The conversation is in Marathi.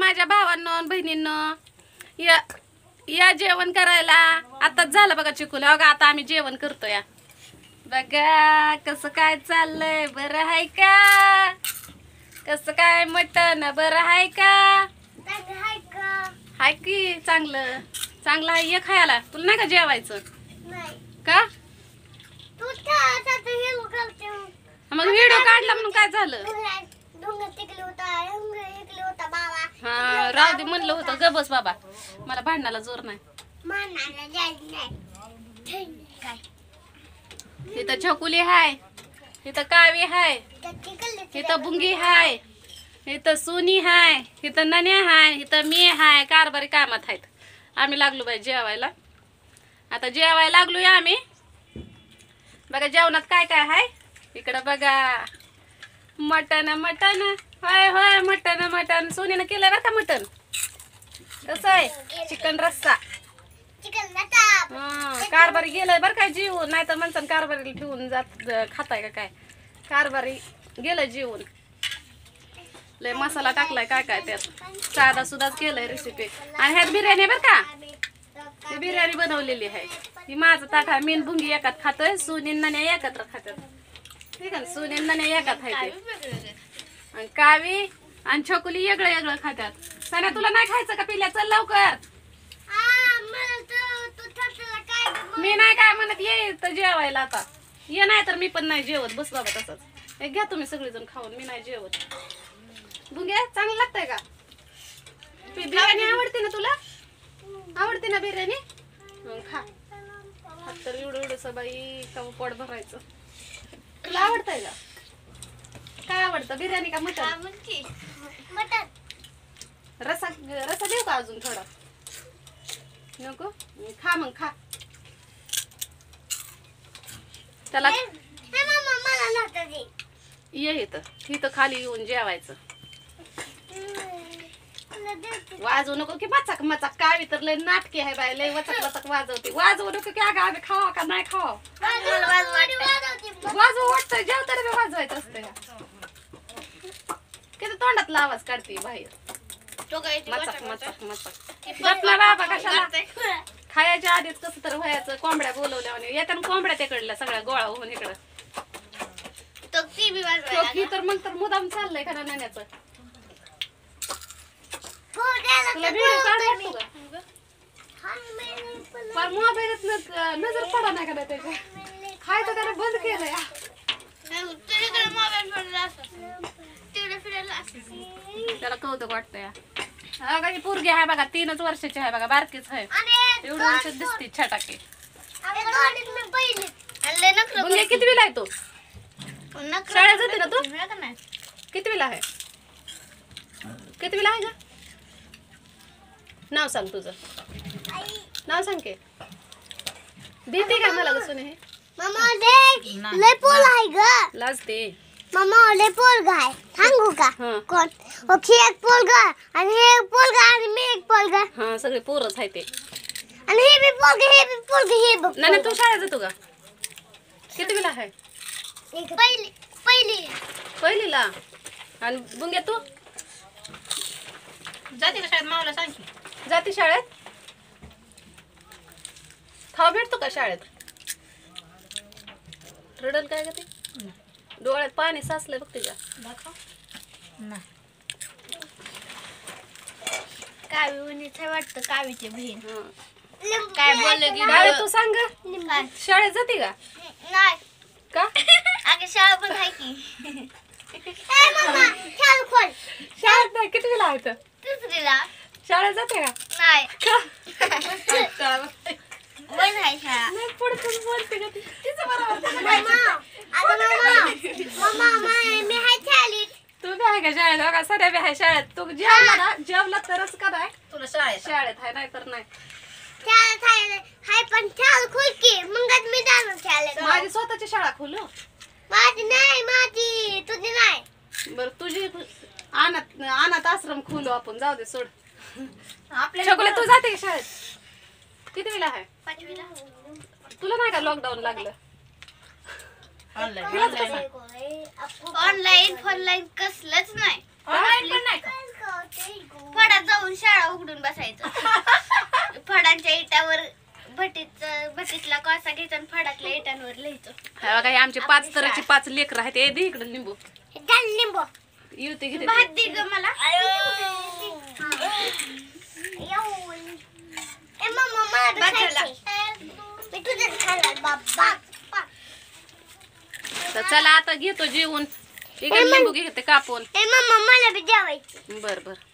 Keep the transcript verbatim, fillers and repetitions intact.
माझ्या भावांनो आणि बहिणींनो, या या जेवण करायला. आताच झालं बघा चिकूला. बघा आता आम्ही जेवण करतो या. बघा कसं काय चाललंय. बरं आहे का? कसं काय मटण बरं आहे का? हाय की चांगलं चांगलं आहे. ये खायला. तुला नाही का जेवायचं का? मग व्हिडिओ काढला म्हणून काय झालं? हा राहू दे म्हणलं होतं. ग बस बाबा, मला भांडणाला जोर नाही. इथं छकुली हाय, इथं कावी हाय, इथं बुंगी हाय, इथं सुनी हाय, इथं नन्या हाय, इथं मी हाय. कारभारी कामात आहेत. आम्ही लागलो बाई जेवायला. आता जेवायला लागलोय आम्ही. बघा जेवणात काय काय हाय. इकडं बघा मटण मटण होय होय मटण मटण सोनीनं केलंय बरं का मटण. कसं आहे? चिकन रस्सा. हा कारभारी गेलंय बरं काय जीवन. नाही तर माणसानं कारभारी ठेवून जात खाताय का काय. कारभारी गेलं जीवन. लय मसाला टाकलाय काय काय त्यात. साधा सुद्धाच केलंय रेसिपी. आणि ह्यात बिर्याणी बरं का. ती बिर्याणी बनवलेली आहे. ही माझं ताट आहे. मीन बुंगी एकात खातोय. सुनी नन्या एकत्र खातात. ठीक आहे. सुनी नन्या एकात आहे. आणि कावी आणि छकुली वेगळं वेगळं खात्यात. सण्या तुला नाही खायचं का पिल्या? चल लवकर. मी नाही काय म्हणत. ये तर जेवायला आता. ये नाही तर मी पण नाही जेवत. बस बाबा तसंच. एक घ्या तुम्ही सगळेजण खाऊन. मी नाही जेवत. बुंग्या चांगलं लागतंय का? बिर्याणी आवडते ना तुला? आवडते ना बिर्याणी? मग खा. हात तर एवढं एवढंसं बाई का पोट भरायचं. तुला आवडतंय का? काय आवडतं बिर्याणी का मटण? मटण. रसा रसा देऊ का अजून थोडा? नको खा मग खा. त्याला ये इथं इथं खाली येऊन जेवायचं. वाजवू नको की मचाक मचाक. कावी तर लय नाटकी आहे बाय. लय वचक वचक वाजवते. वाजवू नको की अगं आम्ही खावा का नाही खावा. वाजवू वाटतंय. जेवताना बी वाजवायचं असतं. किती तोंडातला आवाज काढते बाहेर. मचक मचक मचक. गपला बाबा कशाला. खायच्या आधीच कसं तर व्हायचं. कोंबड्या बोलवल्या म्हणे. येताना कोंबड्या तिकडल्या सगळ्या गोळा होऊन इकडं. तर मग तर मुदाम चाललंय खरं नाण्याचं. तुला व्हिडिओ काढ वाटतो का? पण मोबाईलात नजर पडा नाही का त्याच्या. खायचं त्याला बंद केलंय. त्याला कौतुक वाटतंय. बघा ही पोरगी आहे बघा. तीनच वर्षाची आहे बघा. बारकीच आहे. एवढं वर्ष दिसते छटाके. बुंगे कितवीला आहे तू? शाळेत जाते ना तू? कितवीला आहे? कितवीला आहे का? नाव सांग तुझं. नाव सांग की. भीती का मला गं सुने? लय पोल आहे ग. लाजते. मामा लय पोल गाय. सांगू का? कोण? ओके एक पोल ग आणि हे एक पोल ग आणि मी एक पोल ग. हा सगळे पोरच आहे ते. आणि हे बी पोल ग हे बी पोल ग हे बी. नाही तू शाळेत जातो का? कितवीला आहे? पहिली पहिली पहिलीला. आणि बुंग्या तू जाते का शाळेत? मावला सांग की. जाते शाळेत? खावा भेटतो का शाळेत? रडल काय का ते? डोळ्यात पाणी साचलंय बघ तुझ्या. कावी उन्हीच वाटतं. कावीची बहीण काय बोलले की काय तू सांग. शाळेत जाते का? नाही का? अगं शाळा पण आहे की. खोल शाळेत नाही. कितवीला आहे तर? तिसरीला. शाळेत जाते का? नाही का? बंद आहे शाळा. नाही पुढचं बोलते का ती? तिचं बरोबर. मी आहे शाळेत. तू बी आहे का शाळेत? बघा सध्या बी आहे शाळेत. तू जेवला ना? जेवला तरच का नाही? तुला शाळेत शाळेत आहे नाही तर नाही. शाळेत आहे हाय पण शाळा खोल की. मगच मी जाणार शाळेत. माझी स्वतःची शाळा खोलू. माझी नाही माझी तुझी नाही. बर तुझी अनाथ अनाथ आश्रम खोलू आपण. जाऊ दे सोड. आपल्या छकुले तू जाते का शाळेत? कितवीला आहे? पाचवीला. तुला नाही का लॉकडाऊन लागलं? ऑनलाईन ऑनलाईन ऑनलाईन कसलंच नाही. ऑनलाईन पण नाही का? फडा जाऊन शाळा उघडून बसायचं फडांच्या इटावर भटीत भटीतला कोसा घ्यायचा आणि फडातल्या इटांवर लिहायचं. हा बघा हे आमचे पाच तराची पाच लेकर आहेत. ए दे इकडे लिंबू लिंबू येऊ ते घेते भात दे ग मला. ए मम्मा मला खायचंय. मी तुझंच खाणार बाबा. तर चला आता घेतो जेवून. इकडे लिंबू घेते कापून. ए मम्मा मला बी जेवायचं. बर बर